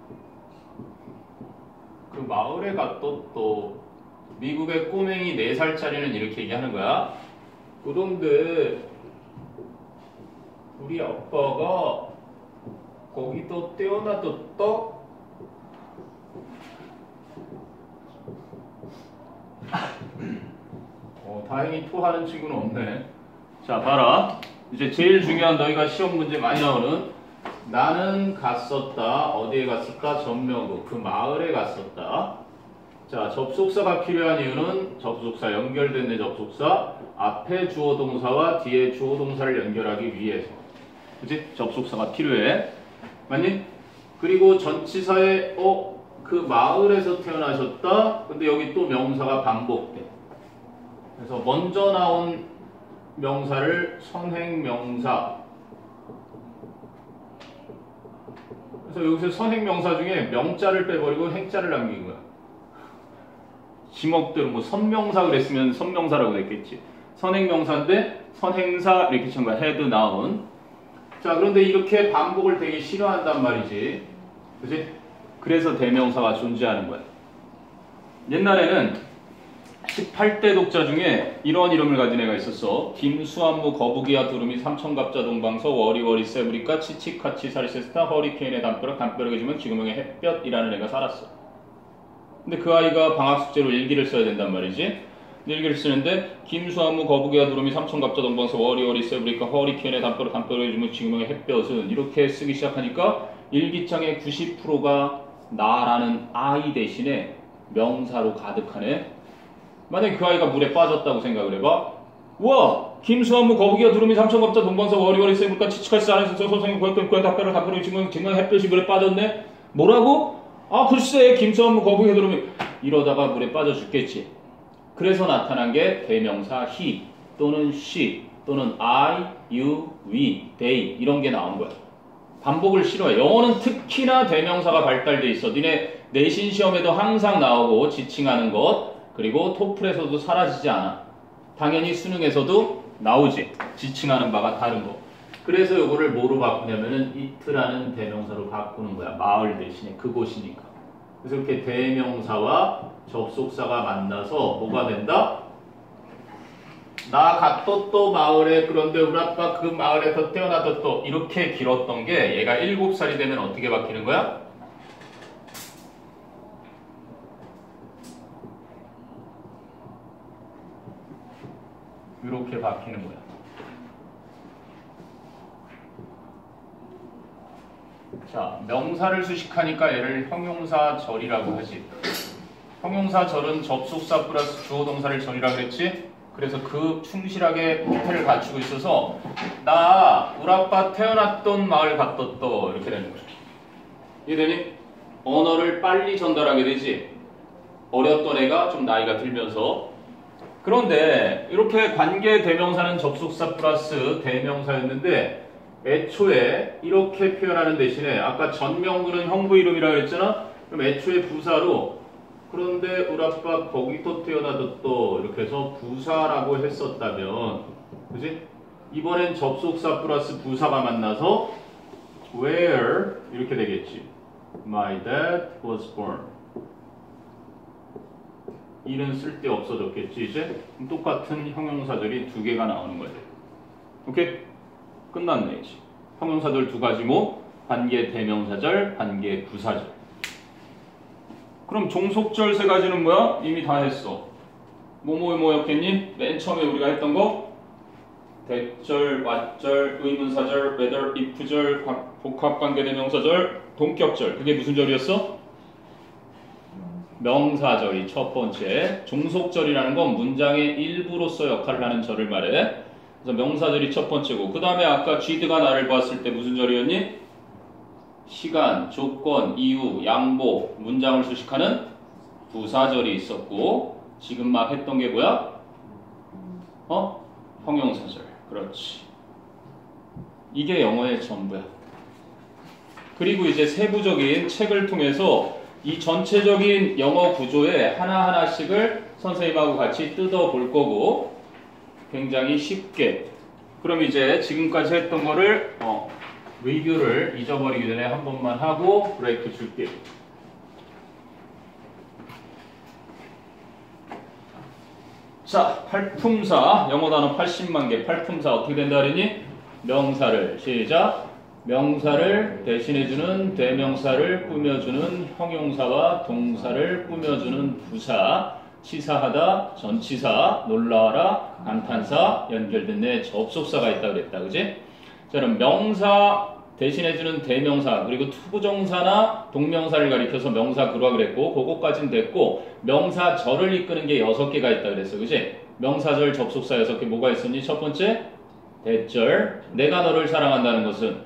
그 마을에 갓또또 미국의 꼬맹이 네 살짜리는 이렇게 얘기하는 거야. 그런데 우리 아빠가 거기도 떼어놔뒀다. 다행히 토하는 친구는 없네. 자, 봐라. 이제 제일 중요한 너희가 시험 문제 많이 나오는 나는 갔었다. 어디에 갔었다? 전명국. 그 마을에 갔었다. 자, 접속사가 필요한 이유는 접속사 연결된 내 접속사 앞에 주어 동사와 뒤에 주어 동사를 연결하기 위해서. 그치? 접속사가 필요해. 맞니? 그리고 전치사에 어? 그 마을에서 태어나셨다. 근데 여기 또 명사가 반복돼. 그래서 먼저 나온 명사를 선행명사. 그래서 여기서 선행명사 중에 명자를 빼버리고 행자를 남긴 거야. 지목대로 뭐 선명사 그랬으면 선명사라고 됐겠지. 선행명사인데 선행사 이렇게 친 거야. head, noun. 자, 그런데 이렇게 반복을 되게 싫어한단 말이지. 그치? 그래서 대명사가 존재하는 거야. 옛날에는 십팔 대 독자 중에 이런 이름을 가진 애가 있었어. 김수한무 거북이와 두루미 삼천갑자 동방서 워리워리 세브리카 치치카치 사리세스타 허리케인의 담벼락 담벼락에 주면 지구명의 햇볕이라는 애가 살았어. 근데 그 아이가 방학 숙제로 일기를 써야 된단 말이지. 일기를 쓰는데 김수한무 거북이와 두루미 삼천갑자 동방서 워리워리 세브리카 허리케인의 담벼락 담벼락에 주면 지구명의 햇볕은 이렇게 쓰기 시작하니까 일기장의 구십 퍼센트가 나라는 아이 대신에 명사로 가득하네. 만약에 그 아이가 물에 빠졌다고 생각을 해봐. 우와! 김수한무 거북이와 두루미 삼천갑자 동방서 워리워리 세브리카 치치카치 안에서 선생님 고향 고향 답변을 답변을 지금 지금 햇볕이 물에 빠졌네. 뭐라고? 아 글쎄 김수한무 거북이와 두루미 이러다가 물에 빠져 죽겠지. 그래서 나타난 게 대명사 he 또는 she 또는 I, you, we, they 이런 게 나온 거야. 반복을 싫어해. 영어는 특히나 대명사가 발달돼 있어. 니네 내신 시험에도 항상 나오고 지칭하는 것 그리고 토플에서도 사라지지 않아. 당연히 수능에서도 나오지. 지칭하는 바가 다른 거. 그래서 이거를 뭐로 바꾸냐면은 it라는 대명사로 바꾸는 거야. 마을 대신에 그곳이니까. 그래서 이렇게 대명사와 접속사가 만나서 뭐가 된다? 나 갔었또 마을에 그런데 우리 아빠 그 마을에서 태어나셨또 이렇게 길었던 게 얘가 일곱 살이 되면 어떻게 바뀌는 거야? 이렇게 바뀌는 거야. 자, 명사를 수식하니까 얘를 형용사절이라고 하지. 형용사절은 접속사 플러스 주어 동사를 절이라고 그랬지? 그래서 그 충실하게 형태를 갖추고 있어서 나 우리 아빠 태어났던 마을 갔었또 이렇게 되는 거야. 이해되니? 언어를 빨리 전달하게 되지. 어렸던 애가 좀 나이가 들면서. 그런데 이렇게 관계 대명사는 접속사 플러스 대명사였는데 애초에 이렇게 표현하는 대신에 아까 전명구는 형부 이름이라고 했잖아? 그럼 애초에 부사로 그런데 우리 아빠 거기서 태어나셨또 이렇게 해서 부사라고 했었다면 그지? 이번엔 접속사 플러스 부사가 만나서 where 이렇게 되겠지. My dad was born. 이는 쓸데 없어졌겠지 이제? 똑같은 형용사절이 두 개가 나오는 거야. 오케이? 끝났네 이제. 형용사절 두 가지 뭐? 관계 대명사절, 관계 부사절. 그럼 종속절 세 가지는 뭐야? 이미 다 했어. 뭐뭐 뭐였겠니? 맨 처음에 우리가 했던 거? 대절, 왓절, 의문사절, whether, if절, 복합관계대명사절, 동격절. 그게 무슨 절이었어? 명사절이 첫 번째. 종속절이라는 건 문장의 일부로서 역할을 하는 절을 말해. 그래서 명사절이 첫 번째고 그 다음에 아까 쥐드가 나를 봤을 때 무슨 절이었니? 시간, 조건, 이유, 양보, 문장을 수식하는 부사절이 있었고 지금 막 했던 게 뭐야? 어? 형용사절. 그렇지. 이게 영어의 전부야. 그리고 이제 세부적인 책을 통해서 이 전체적인 영어 구조에 하나하나씩을 선생님하고 같이 뜯어볼 거고 굉장히 쉽게 그럼 이제 지금까지 했던 거를 어, 리뷰를 잊어버리기 전에 한 번만 하고 브레이크 줄게요. 자, 팔품사 영어 단어 팔십만 개 팔품사 어떻게 된다 그러니? 명사를 시작 명사를 대신해주는 대명사를 꾸며주는 형용사와 동사를 꾸며주는 부사 치사하다, 전치사, 놀라워라, 감탄사, 연결된 접속사가 있다 그랬다. 그지? 자, 그럼 명사 대신해주는 대명사, 그리고 투부정사나 동명사를 가리켜서 명사 그루가 그랬고, 그거까지는 됐고, 명사절을 이끄는 게 여섯 개가 있다 그랬어. 그지? 명사절 접속사 여섯 개 뭐가 있었니? 첫 번째, 대절. 내가 너를 사랑한다는 것은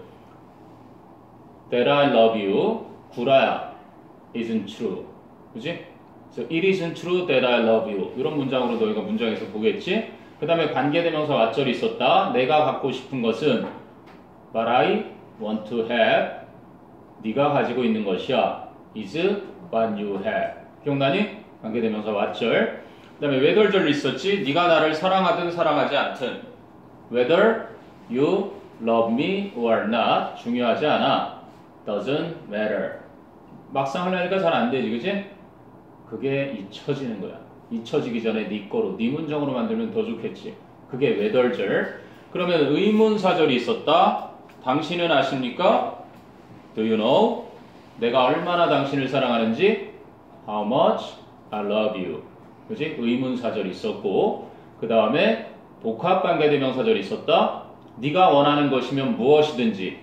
that I love you, 구라야, isn't true. 그지? So it isn't true that I love you. 이런 문장으로 너희가 문장에서 보겠지? 그 다음에 관계대명사 왓절이 있었다. 내가 갖고 싶은 것은 but I want to have. 네가 가지고 있는 것이야. is what you have. 기억나니? 관계대명사 왓절. 그 다음에 whether절이 있었지. 네가 나를 사랑하든 사랑하지 않든. whether you love me or not. 중요하지 않아. doesn't matter. 막상 하려니까 잘 안 되지, 그지? 그게 잊혀지는 거야. 잊혀지기 전에 네 거로, 네 문장으로 만들면 더 좋겠지. 그게 whether절. 그러면 의문사절이 있었다. 당신은 아십니까? Do you know? 내가 얼마나 당신을 사랑하는지? How much I love you. 그지? 의문사절이 있었고, 그 다음에 복합관계대명사절이 있었다. 네가 원하는 것이면 무엇이든지.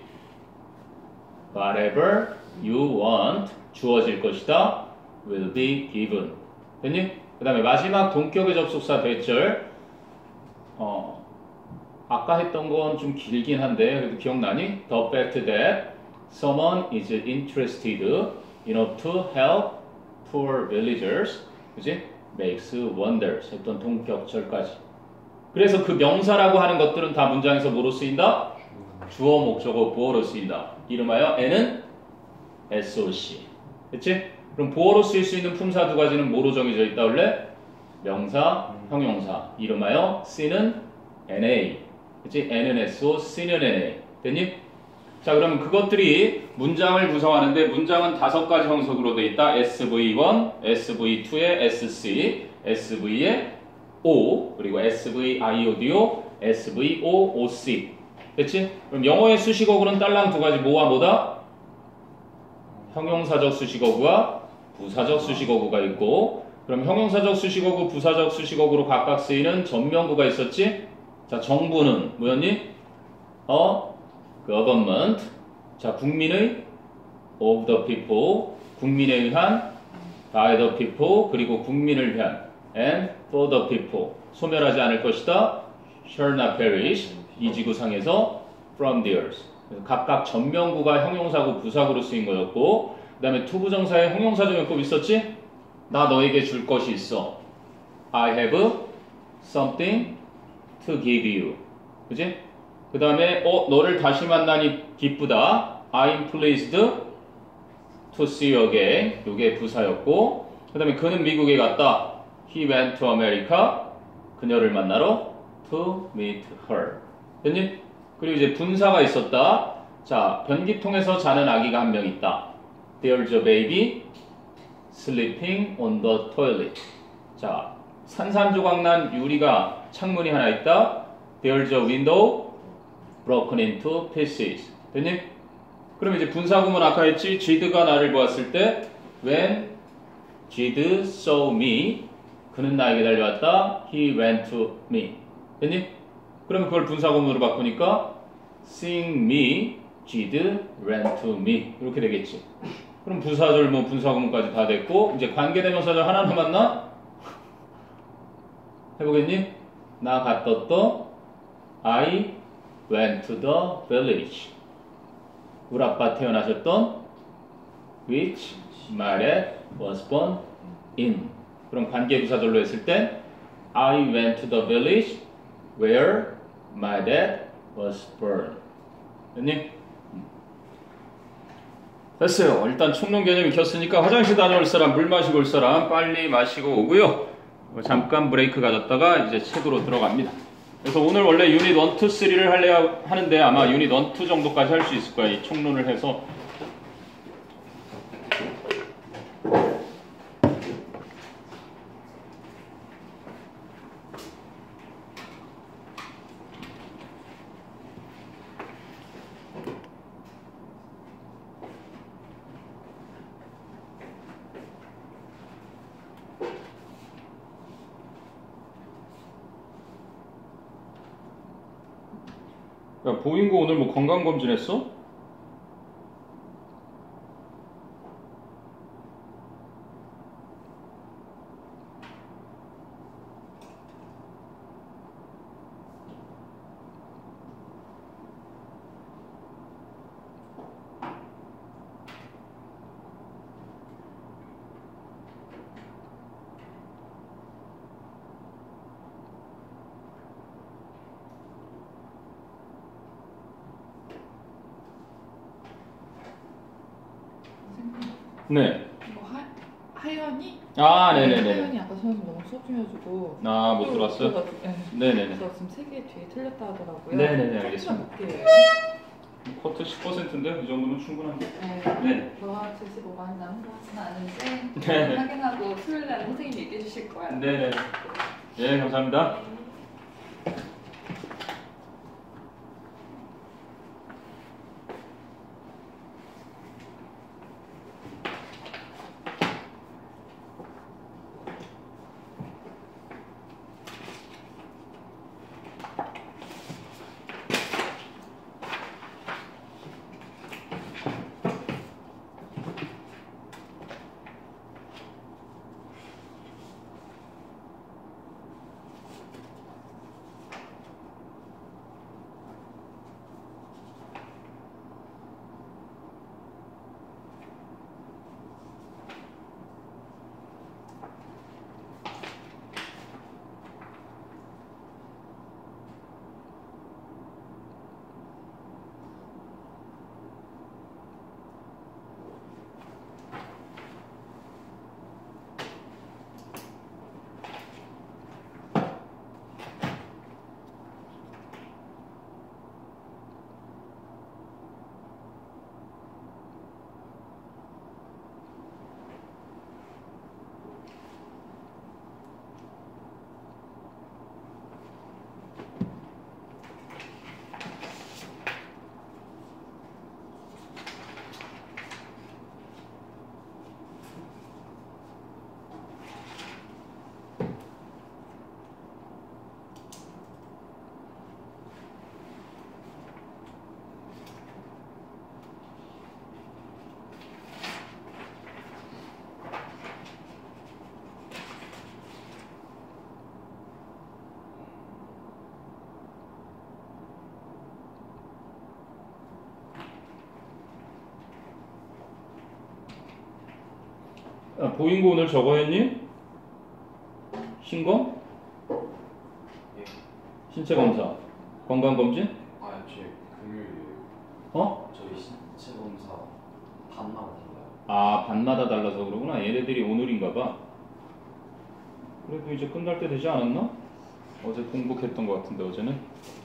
Whatever you want. 주어질 것이다. Will be given. 됐니? 그 다음에 마지막 동격의 접속사 대절. 어, 아까 했던 건 좀 길긴 한데 그래도 기억나니? The fact that someone is interested enough to help poor villagers, 그지? makes wonders 했던 동격절까지. 그래서 그 명사라고 하는 것들은 다 문장에서 뭐로 쓰인다? 주어, 목적어, 보어로 쓰인다. 이름하여 N은 에스오씨. 그치? 그럼 보어로 쓰일 수 있는 품사 두 가지는 뭐로 정해져 있다 원래? 명사, 형용사. 이름하여 C는 엔에이. 그치? N은 에스오, C는 엔에이. 됐니? 자, 그러면 그것들이 문장을 구성하는데 문장은 다섯 가지 형식으로 되어 있다. 에스브이 원, 에스브이 투에 에스씨, 에스브이에 O, 그리고 에스브이 아이오디오, 에스브이오, 오씨. 됐지? 그럼 영어의 수식어구는 딸랑 두 가지 뭐와 뭐다? 형용사적 수식어구와 부사적 수식어구가 있고, 그럼 형용사적 수식어구, 부사적 수식어구로 각각 쓰이는 전명구가 있었지? 자, 정부는 뭐였니? 어, government. 자, 국민의 of the people, 국민에 의한 by the people, 그리고 국민을 위한 and for the people. 소멸하지 않을 것이다. shall not perish. 이 지구상에서 from the earth. 각각 전명구가 형용사구, 부사구로 쓰인 거였고, 그 다음에 투부정사의 형용사적 용법 있었지? 나 너에게 줄 것이 있어. I have something to give you. 그지? 그 다음에 어 너를 다시 만나니 기쁘다. I'm pleased to see you again. 이게 부사였고, 그 다음에 그는 미국에 갔다. He went to America. 그녀를 만나러 to meet her. 됐니? 그리고 이제 분사가 있었다. 자, 변기통에서 자는 아기가 한 명 있다. There's a baby sleeping on the toilet. 자, 산산조각난 유리가 창문이 하나 있다. There's a window broken into pieces. 됐니? 그럼 이제 분사구문 아까 했지? 지드가 나를 보았을 때 When 지드 saw me, 그는 나에게 달려왔다. He went to me. 됐니? 그럼 그걸 분사구문으로 바꾸니까 seeing me, 지드 ran to me. 이렇게 되겠지. 그럼 부사절, 뭐 분사구문까지 다 됐고, 이제 관계대명사절 하나 남았나? 해보겠니? 나 갔었던 I went to the village. 우리 아빠 태어나셨던 which my dad was born in. 그럼 관계부사절로 했을 때 I went to the village where my dad was born. 됐니? 됐어요. 일단 총론 개념 익혔으니까 화장실 다녀올 사람, 물 마시고 올 사람 빨리 마시고 오고요. 잠깐 브레이크 가졌다가 이제 책으로 들어갑니다. 그래서 오늘 원래 유닛 일, 이, 삼를 하려고 하는데 아마 유닛 일, 이 정도까지 할 수 있을 거야. 이 총론을 해서. 야, 보인고 오늘 뭐 건강검진 했어? 선생님, 네. 이거 하, 하연이? 아, 네네네. 하연이 아까 선생님 너무 수업 중이어가지고 아, 못 들어왔어요? 그래가지고, 네. 네네네. 그래서 지금 세 개 뒤에 틀렸다 하더라고요. 네네네, 커트가 알겠습니다. 몇 개예요? 커트 십 퍼센트인데 이 정도면 충분한데. 네. 네. 뭐 칠십오만 남은 것 같진 않은데 네. 확인하고 수요일 날 선생님이 얘기해 주실 거예요. 네네. 예, 감사합니다. 아, 보인고 오늘 저거 했니? 신검? 예. 신체 검사? 건강 검진? 아, 제 금요일이에요. 어? 저희 신체 검사 반마다 달라요. 아, 반마다 달라서 그러구나. 얘네들이 오늘인가 봐. 그래도 이제 끝날 때 되지 않았나? 어제 공복했던 것 같은데 어제는.